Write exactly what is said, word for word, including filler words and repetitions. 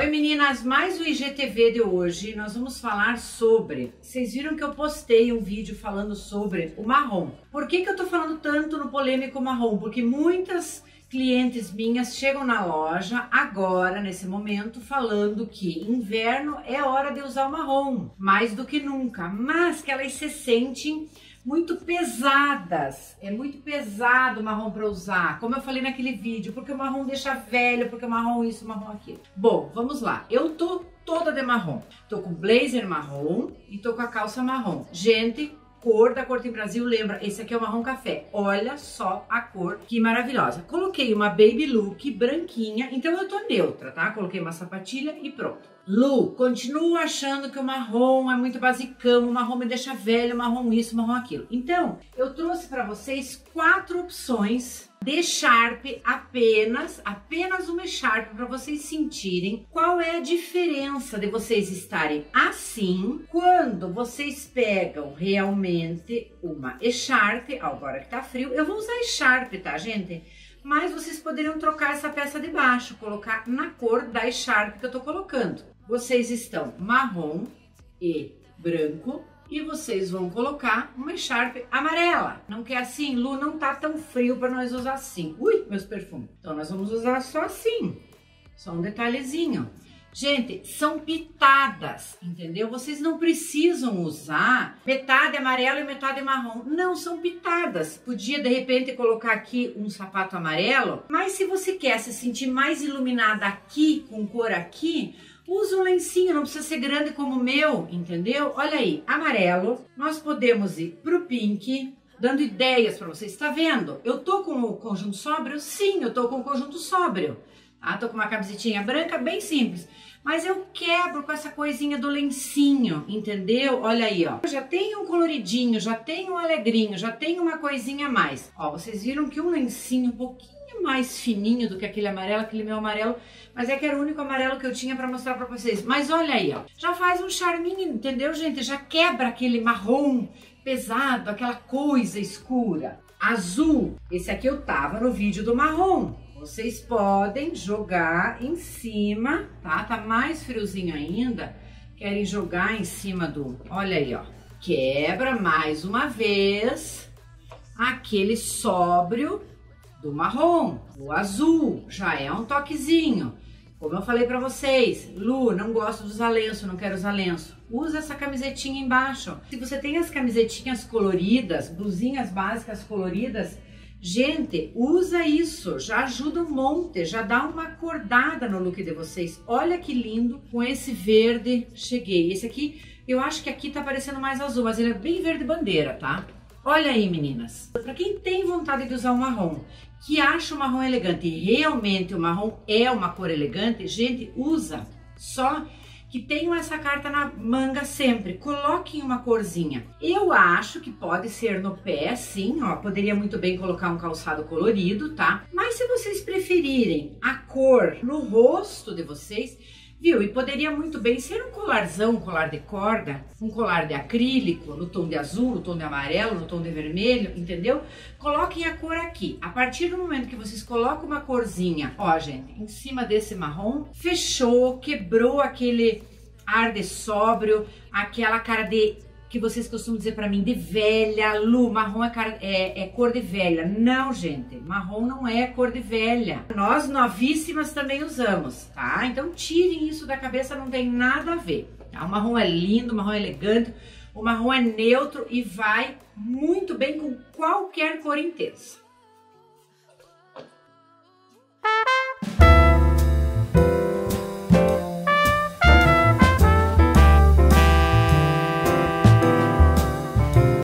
Oi meninas, mais o I G T V de hoje nós vamos falar sobre, vocês viram que eu postei um vídeo falando sobre o marrom. Por que que eu tô falando tanto no polêmico marrom? Porque muitas clientes minhas chegam na loja agora, nesse momento, falando que inverno é hora de usar o marrom, mais do que nunca, mas que elas se sentem muito pesadas, é muito pesado o marrom para usar, como eu falei naquele vídeo, porque o marrom deixa velho, porque o marrom isso, o marrom aquilo. Bom, vamos lá, eu tô toda de marrom, tô com blazer marrom e tô com a calça marrom. Gente, cor da Corte em Brasil, lembra, esse aqui é o marrom café, olha só a cor, que maravilhosa. Coloquei uma baby look branquinha, então eu tô neutra, tá? Coloquei uma sapatilha e pronto. Lu, continuo achando que o marrom é muito basicão, o marrom me deixa velho, o marrom isso, o marrom aquilo. Então, eu trouxe para vocês quatro opções de Sharp, apenas, apenas uma Sharp, para vocês sentirem qual é a diferença de vocês estarem assim, quando vocês pegam realmente uma Sharp, agora que tá frio, eu vou usar Sharp, tá, gente? Mas vocês poderiam trocar essa peça de baixo, colocar na cor da Sharp que eu tô colocando. Vocês estão marrom e branco e vocês vão colocar uma Sharp amarela. Não quer assim, Lu, não tá tão frio para nós usar assim. Ui, meus perfumes. Então nós vamos usar só assim, só um detalhezinho. Gente, são pitadas, entendeu? Vocês não precisam usar metade amarelo e metade marrom. Não, são pitadas. Podia, de repente, colocar aqui um sapato amarelo, mas se você quer se sentir mais iluminada aqui, com cor aqui, usa um lencinho, não precisa ser grande como o meu, entendeu? Olha aí, amarelo. Nós podemos ir pro pink, dando ideias para vocês. Tá vendo? Eu tô com o conjunto sóbrio? Sim, eu tô com o conjunto sóbrio. Ah, tô com uma camisetinha branca, bem simples. Mas eu quebro com essa coisinha do lencinho, entendeu? Olha aí, ó. Já tem um coloridinho, já tem um alegrinho, já tem uma coisinha a mais. Ó, vocês viram que um lencinho um pouquinho mais fininho do que aquele amarelo, aquele meu amarelo, mas é que era o único amarelo que eu tinha pra mostrar pra vocês. Mas olha aí, ó. Já faz um charminho, entendeu, gente? Já quebra aquele marrom pesado, aquela coisa escura. Azul. Esse aqui eu tava no vídeo do marrom. Vocês podem jogar em cima, tá? Tá mais friozinho ainda. Querem jogar em cima do... Olha aí, ó. Quebra mais uma vez aquele sóbrio do marrom. O azul já é um toquezinho. Como eu falei pra vocês, Lu, não gosto de usar lenço, não quero usar lenço. Usa essa camisetinha embaixo. Se você tem as camisetinhas coloridas, blusinhas básicas coloridas, gente, usa isso, já ajuda um monte, já dá uma acordada no look de vocês. Olha que lindo, com esse verde, cheguei. Esse aqui, eu acho que aqui tá parecendo mais azul, mas ele é bem verde bandeira, tá? Olha aí, meninas. Pra quem tem vontade de usar um marrom, que acha o marrom elegante, e realmente o marrom é uma cor elegante, gente, usa. Só que tenham essa carta na manga sempre, coloquem uma corzinha. Eu acho que pode ser no pé, sim, ó, poderia muito bem colocar um calçado colorido, tá? Mas se vocês preferirem a cor no rosto de vocês, viu? E poderia muito bem ser um colarzão, um colar de corda, um colar de acrílico, no tom de azul, no tom de amarelo, no tom de vermelho, entendeu? Coloquem a cor aqui. A partir do momento que vocês colocam uma corzinha, ó, gente, em cima desse marrom, fechou, quebrou aquele ar de sóbrio, aquela cara de... que vocês costumam dizer pra mim, de velha. Lu, marrom é, cara, é, é cor de velha. Não, gente, marrom não é cor de velha. Nós, novíssimas, também usamos, tá? Então tirem isso da cabeça, não tem nada a ver. Tá? O marrom é lindo, o marrom é elegante, o marrom é neutro e vai muito bem com qualquer cor intensa.